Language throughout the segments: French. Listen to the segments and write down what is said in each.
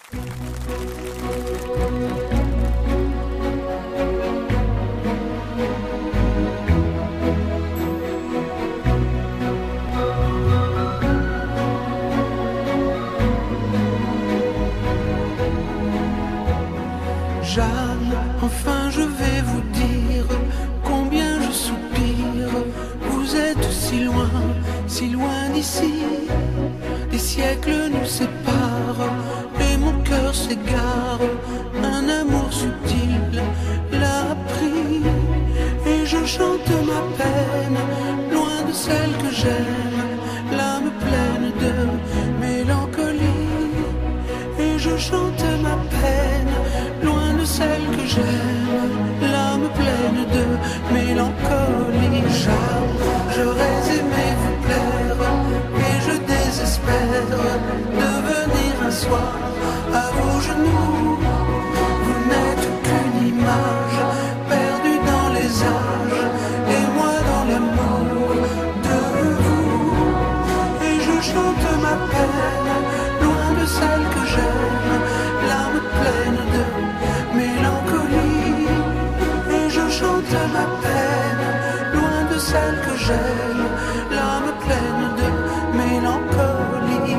Jeanne, enfin je vais vous dire combien je soupire. Vous êtes si loin d'ici. Des siècles nous séparent et mon cœur s'égare. Un amour subtil l'a pris et je chante ma peine, loin de celle que j'aime, l'âme pleine de mélancolie. Et je chante ma peine, loin de celle que j'aime, l'âme pleine de mélancolie. J'aurais aimé vous plaire et je désespère de venir un soir à vos genoux. Vous n'êtes qu'une image perdue dans les âges et moi dans l'amour de vous. Et je chante ma peine, loin de celle que j'aime, l'âme pleine de mélancolie. Et je chante ma peine, loin de celle que j'aime, l'âme pleine de mélancolie.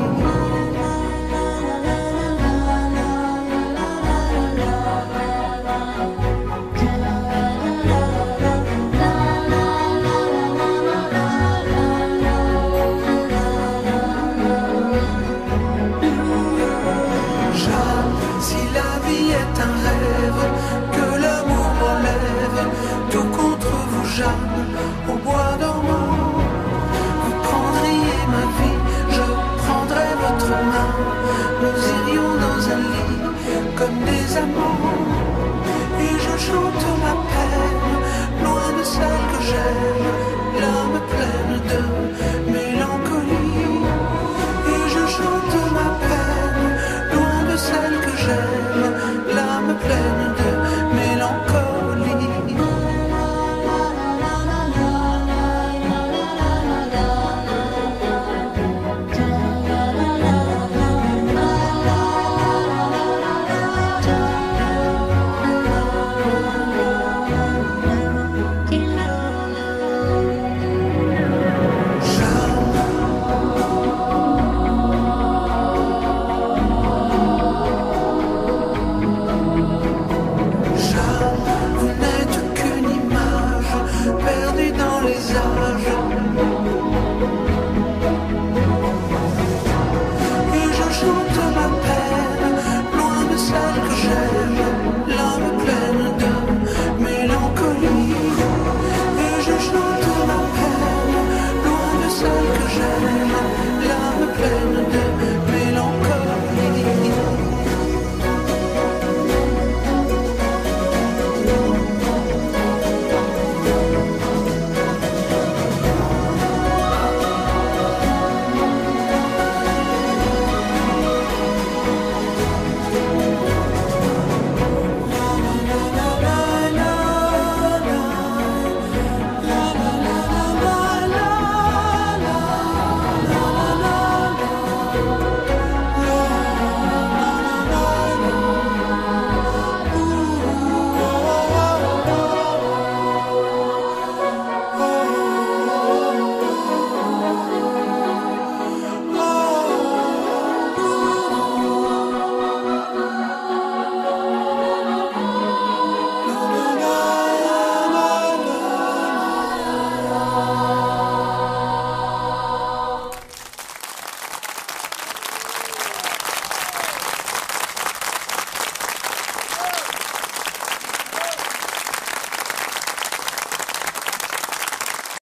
Si la vie est un rêve, que l'amour enlève tout contre vous, Jeanne, au bois dormant. Vous prendriez ma vie, je prendrais votre main. Nous irions dans un lit comme des amants. Et je chante ma peine, loin de celle que j'aime, l'âme pleine de mélancolie. Et je chante ma peine, loin de celle que j'aime, l'âme pleine